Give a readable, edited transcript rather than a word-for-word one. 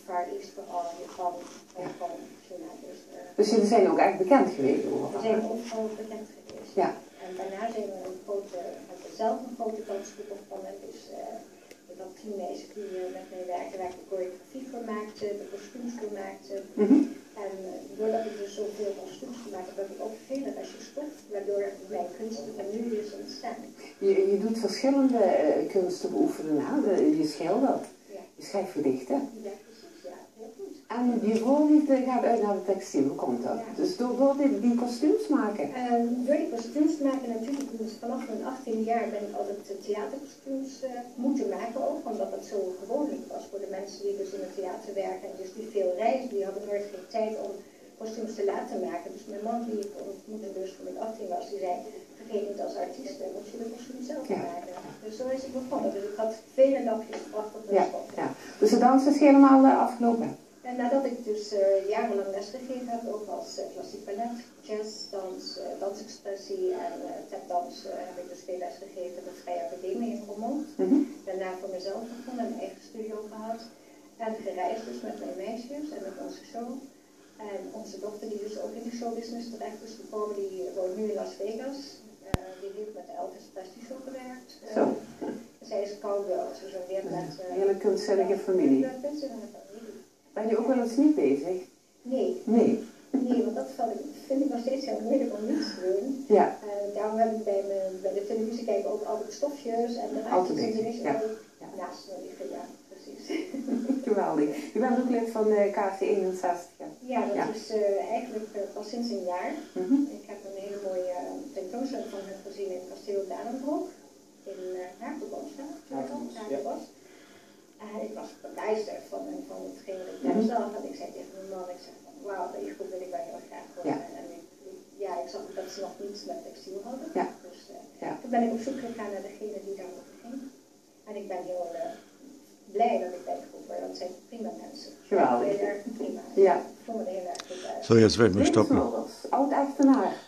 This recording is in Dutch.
Far East vooral, Japan, Hongkong, China. Dus jullie zijn ook echt bekend geweest overal? We zijn overal bekend geweest. Ja. En daarna zijn we hebben we zelf een grote dansgroep begonnen. Dus ik had 10 meisjes die met mij werken, waar ik de choreografie voor maakte, de kostuums voor maakte. En doordat ik dus zoveel kostuums gemaakt heb, heb ik ook vele restjes stof, waardoor mijn kunsten van nu is ontstaan. Je doet verschillende kunsten beoefenen, hè? Je schildert, je schrijft gedichten. Ja, precies, ja, heel goed. En je voorliefde gaat uit naar de textiel, hoe komt dat? Ja. Dus door die kostuums maken? Door die kostuums maken natuurlijk, dus vanaf mijn 18 jaar ben ik altijd theaterkostuums moeten maken ook, omdat dat zo gewoonlijk was voor de mensen die dus in het theater werken en dus die veel reizen, die hadden nooit geen tijd om kostuums te laten maken. Dus mijn man die ik ontmoette dus toen ik 18 was, die zei, vergeet niet als artiest, moet je de kostuum zelf maken. Dus zo is het begonnen. Dus ik had vele napjes gebracht op de stof. Ja. Dus de dans is helemaal afgelopen? En nadat ik dus jarenlang lesgegeven heb, ook als klassiek ballet, jazz, dansexpressie en tapdans, heb ik dus veel lesgegeven in de Vrije Academie in Roermond. Daarna voor mezelf begonnen, een eigen studio gehad. En gereisd dus met mijn meisjes en met onze show. En onze dochter die dus ook in de showbusiness terecht is gekomen, die woont nu in Las Vegas. Die heeft met de Elvis Presley show gewerkt. Zij is cowgirl, ze jongeert met... hele kunstzinnige familie. Ben je ook wel eens niet bezig? Nee. Nee, want dat vind ik nog steeds heel moeilijk om niet te doen. Ja. Daarom heb ik bij de televisie kijken ook altijd stofjes en de ruimtes en dingen naast me liggen. Ja, precies. Geweldig. Je bent ook lid van KC61. Ja, dat is eigenlijk pas sinds een jaar. Ik heb een hele mooie tentoonstelling van hen gezien in Kasteel Dalenbroek. In Haarlem. Ik was begeisterd van hetgeen wat ik daar zag. En ik zei tegen mijn man, wauw, deze groep wil ik wel heel graag worden. En ik zag ook dat ze nog niets met textiel hadden. Dus toen ben ik op zoek gegaan naar degene die daarop ging. En ik ben heel blij dat ik bij de groep ben, want het zijn prima mensen. Geweldig. Heel erg prima. Ja. Ik vond het heel erg goed uit. So, jetzt werden wir stoppen. Oud-Echternach.